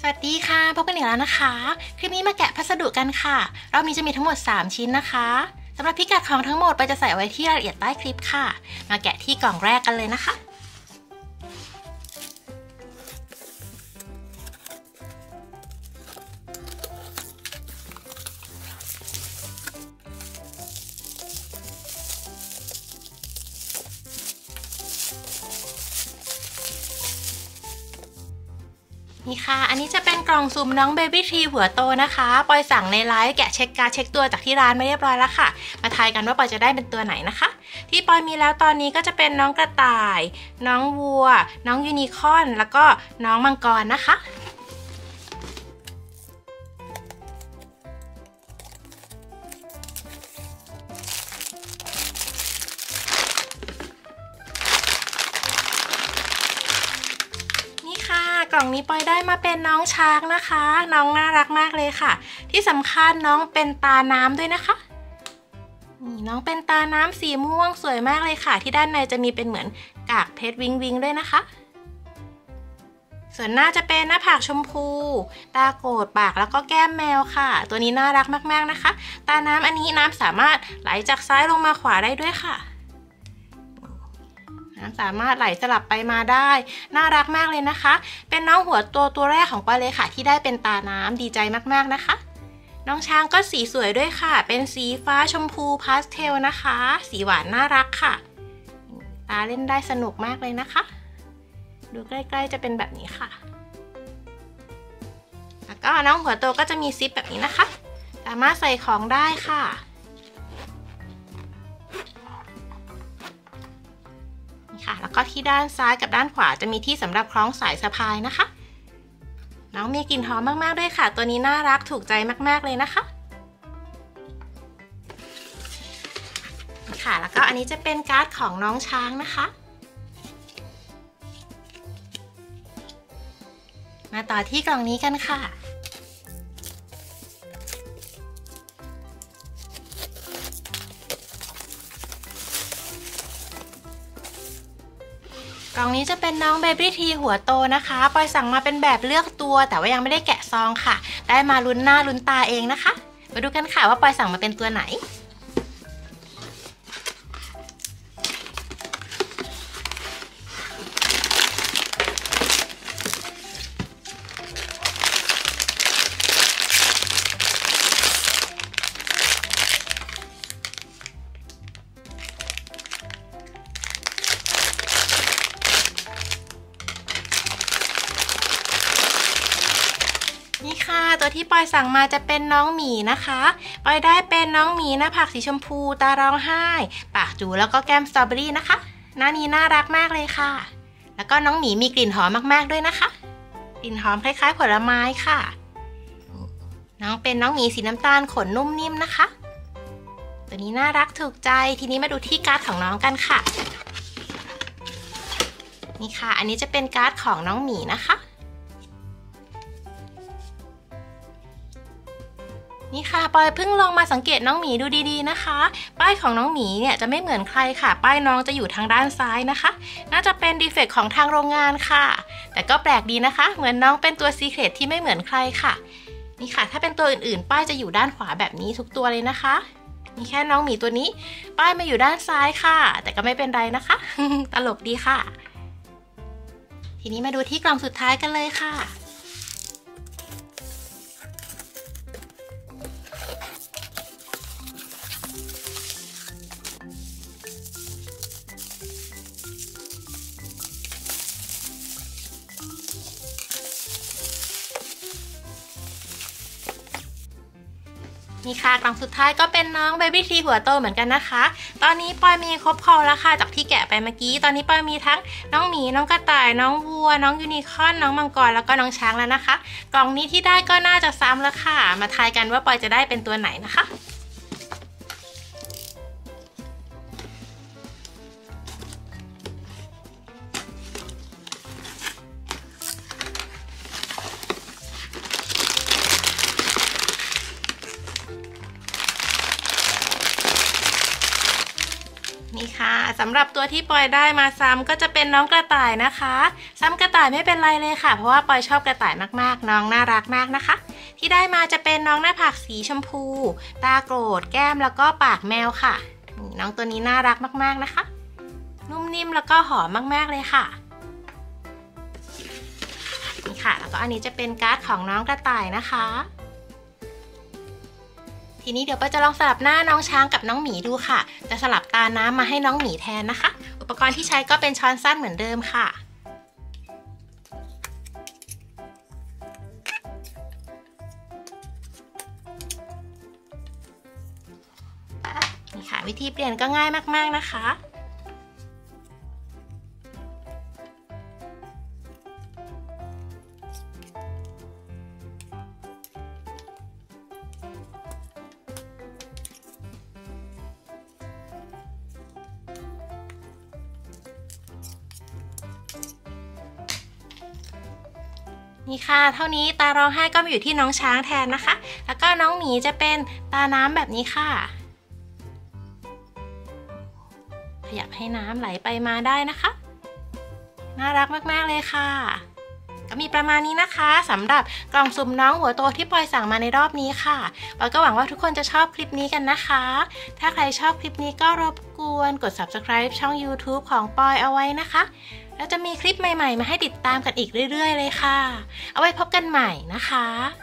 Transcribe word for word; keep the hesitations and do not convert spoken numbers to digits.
สวัสดีค่ะพบกันอีกแล้วนะคะคลิปนี้มาแกะพัสดุกันค่ะรอบนี้จะมีทั้งหมดสามชิ้นนะคะสำหรับพิกัดของทั้งหมดไปจะใส่ไว้ที่รายละเอียดใต้คลิปค่ะมาแกะที่กล่องแรกกันเลยนะคะนี่ค่ะอันนี้จะเป็นกล่องสุ่มน้องเบบี้ทรีหัวโตนะคะปอยสั่งในไลฟ์แกะเช็คการ์ดเช็คตัวจากที่ร้านมาเรียบร้อยแล้วค่ะมาทายกันว่าปอยจะได้เป็นตัวไหนนะคะที่ปอยมีแล้วตอนนี้ก็จะเป็นน้องกระต่ายน้องวัวน้องยูนิคอร์นแล้วก็น้องมังกรนะคะกล่องนี้ปอยได้มาเป็นน้องช้างนะคะน้องน่ารักมากเลยค่ะที่สำคัญน้องเป็นตาน้ำด้วยนะคะนี่น้องเป็นตาน้ำสีม่วงสวยมากเลยค่ะที่ด้านในจะมีเป็นเหมือนกากเพชรวิงวิงด้วยนะคะส่วนหน้าจะเป็นหน้าผากชมพูตาโกรธปากแล้วก็แก้มแมวค่ะตัวนี้น่ารักมากๆนะคะตาน้ำอันนี้น้ำสามารถไหลจากซ้ายลงมาขวาได้ด้วยค่ะสามารถไหลสลับไปมาได้น่ารักมากเลยนะคะเป็นน้องหัวโตตัวแรกของปอยเลยค่ะที่ได้เป็นตาน้ำดีใจมากๆนะคะน้องช้างก็สีสวยด้วยค่ะเป็นสีฟ้าชมพูพาสเทลนะคะสีหวานน่ารักค่ะตาเล่นได้สนุกมากเลยนะคะดูใกล้ๆจะเป็นแบบนี้ค่ะแล้วก็น้องหัวโตก็จะมีซิปแบบนี้นะคะสามารถใส่ของได้ค่ะค่ะแล้วก็ที่ด้านซ้ายกับด้านขวาจะมีที่สำหรับคล้องสายสะพายนะคะน้องมีกลิ่นหอมมากๆด้วยค่ะตัวนี้น่ารักถูกใจมากๆเลยนะคะค่ะแล้วก็อันนี้จะเป็นการ์ดของน้องช้างนะคะมาต่อที่กล่องนี้กันค่ะกล่องนี้จะเป็นน้องเบบี้ทีหัวโตนะคะปอยสั่งมาเป็นแบบเลือกตัวแต่ว่ายังไม่ได้แกะซองค่ะได้มาลุ้นหน้าลุ้นตาเองนะคะมาดูกันค่ะว่าปอยสั่งมาเป็นตัวไหนนี่ค่ะตัวที่ปอยสั่งมาจะเป็นน้องหมีนะคะปอยได้เป็นน้องหมีหน้าผากสีชมพูตาร้องไห้ปากจูแล้วก็แก้มสตรอเบอรี่นะคะหน้านี้น่ารักมากเลยค่ะแล้วก็น้องหมีมีกลิ่นหอมมากๆด้วยนะคะกลิ่นหอมคล้ายๆผลไม้ค่ะน้องเป็นน้องหมีสีน้ำตาลขนนุ่มนิ่มนะคะตัวนี้น่ารักถูกใจทีนี้มาดูที่การ์ดของน้องกันค่ะนี่ค่ะอันนี้จะเป็นการ์ดของน้องหมีนะคะนี่ค่ะปอยเพิ่งลองมาสังเกตน้องหมีดูดีๆนะคะป้ายของน้องหมีเนี่ยจะไม่เหมือนใครค่ะป้ายน้องจะอยู่ทางด้านซ้ายนะคะน่าจะเป็นดีเฟกต์ของทางโรงงานค่ะแต่ก็แปลกดีนะคะเหมือนน้องเป็นตัวซีเคร็ตที่ไม่เหมือนใครค่ะนี่ค่ะถ้าเป็นตัวอื่นๆป้ายจะอยู่ด้านขวาแบบนี้ทุกตัวเลยนะคะนี่แค่น้องหมีตัวนี้ป้ายมาอยู่ด้านซ้ายค่ะแต่ก็ไม่เป็นไรนะคะ ตลกดีค่ะทีนี้มาดูที่กล่องสุดท้ายกันเลยค่ะนี่ค่ะกล่องสุดท้ายก็เป็นน้องเบบี้ทีหัวโตเหมือนกันนะคะตอนนี้ปอยมีครบคอแล้วค่ะจากที่แกะไปเมื่อกี้ตอนนี้ปอยมีทั้งน้องหมีน้องกระต่ายน้องวัวน้องยูนิคอร์นน้องมังกรแล้วก็น้องช้างแล้วนะคะกล่องนี้ที่ได้ก็น่าจะซ้ำแล้วค่ะมาทายกันว่าปอยจะได้เป็นตัวไหนนะคะ นี่นี่ค่ะสำหรับตัวที่ปอยได้มาซ้ำก็จะเป็นน้องกระต่ายนะคะซ้ำกระต่ายไม่เป็นไรเลยค่ะเพราะว่าปอยชอบกระต่ายมากๆน้องน่ารักมากนะคะที่ได้มาจะเป็นน้องหน้าผากสีชมพูตาโกรธแก้มแล้วก็ปากแมวค่ะน้องตัวนี้น่ารักมากๆนะคะนุ่มนิ่มแล้วก็หอมมากๆเลยค่ะนี่ค่ะแล้วก็อันนี้จะเป็นการ์ดของน้องกระต่ายนะคะทีนี้เดี๋ยวปอยจะลองสลับหน้าน้องช้างกับน้องหมีดูค่ะจะสลับตาน้ำมาให้น้องหมีแทนนะคะอุปกรณ์ที่ใช้ก็เป็นช้อนสั้นเหมือนเดิมค่ะนี่ค่ะวิธีเปลี่ยนก็ง่ายมากๆนะคะนี่ค่ะเท่านี้ตาร้องไห้ก็มาอยู่ที่น้องช้างแทนนะคะแล้วก็น้องหมีจะเป็นตาน้ำแบบนี้ค่ะขยับให้น้ำไหลไปมาได้นะคะน่ารักมากๆเลยค่ะก็มีประมาณนี้นะคะสำหรับกล่องสุ่มน้องหัวโตที่ปอยสั่งมาในรอบนี้ค่ะปอยก็หวังว่าทุกคนจะชอบคลิปนี้กันนะคะถ้าใครชอบคลิปนี้ก็รบกวนกด ซับสไครบ์ ช่อง ยูทูบ ของปอยเอาไว้นะคะแล้วจะมีคลิปใหม่ๆมาให้ติดตามกันอีกเรื่อยๆเลยค่ะเอาไว้พบกันใหม่นะคะ